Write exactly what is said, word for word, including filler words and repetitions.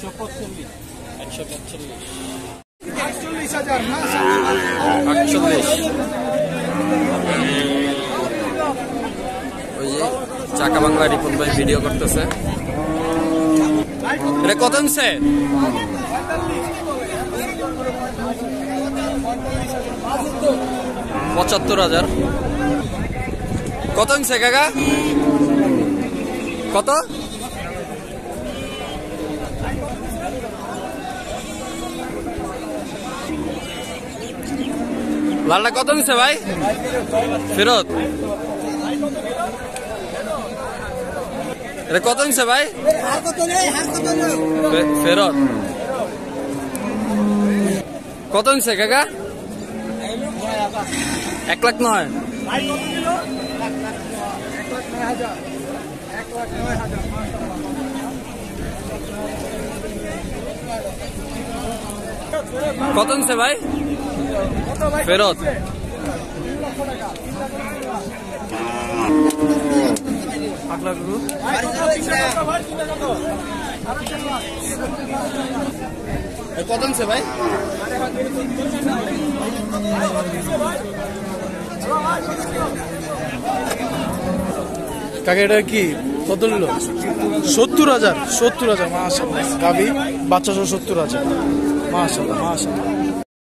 একশো পঁয়তাল্লিশ আটচল্লিশ হাজার আটচল্লিশ। ওই যে চাকা বাংলা রিপন ভাই ভিডিও করতেছে। এটা কত নিচ্ছে? পঁচাত্তর হাজার। কত নিচ্ছে কাকা? কত? লালটা কত নিচ্ছে ভাই? ফেরত। এটা কত নিচ্ছে ভাই? ফেরত। কত নিচ্ছে কাকা? এক লাখ নয়। কত নিচ্ছে ভাই? ফেরত। কত নিচ্ছে ভাই? কাকে এটা কি কত নিল? সত্তর হাজার। সত্তর হাজার মাশাআল্লাহ। গাভী বাচ্চা সহ সত্তর হাজার। মাশাআল্লাহ মাশাআল্লাহ।